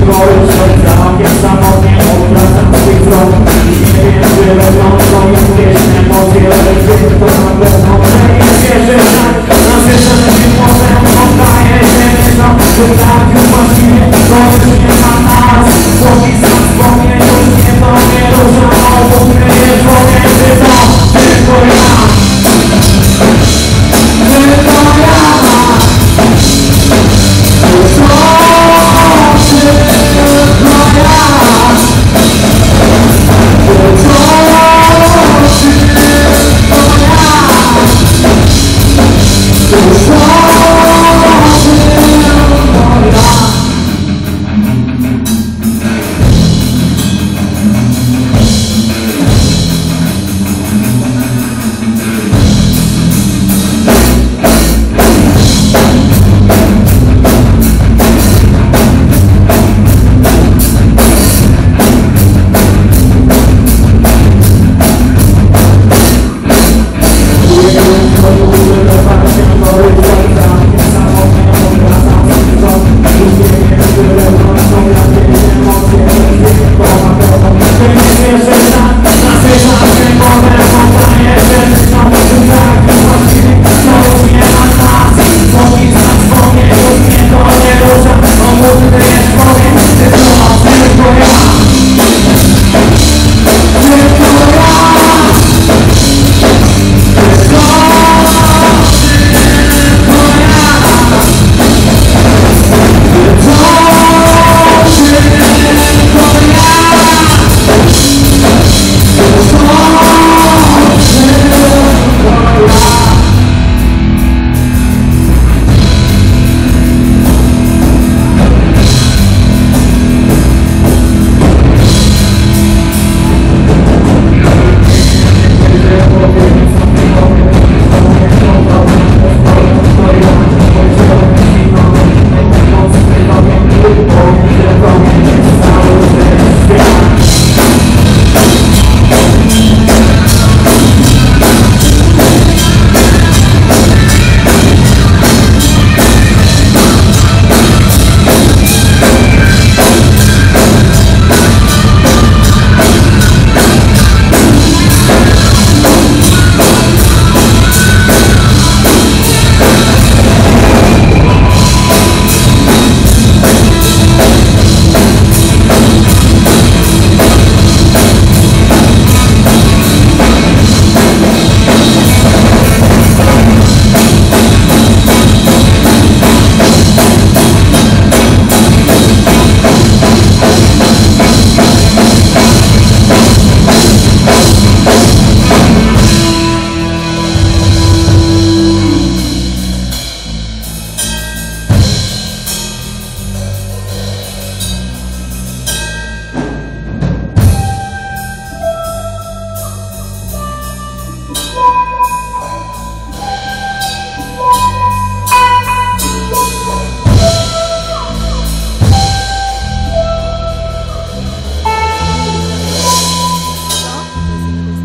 pokoju serca, jak samotnie odwracam swój wzrok. Nie wiem, czy wewnątrz moich pieśń emocje, lecz wiem to na pewno, że nie wierzę tak. Nasycony głosem oddaję się nieco, że tak już właściwie to już nie ma nas. Słowi sam wspomnień, już mnie to nie rusza, obok mnie jest pomiędzy to tylko ja. Tylko ja.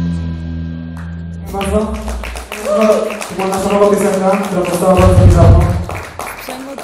Bardzo. To była nasza nowa piosenka, która powstała bardzo niedawno.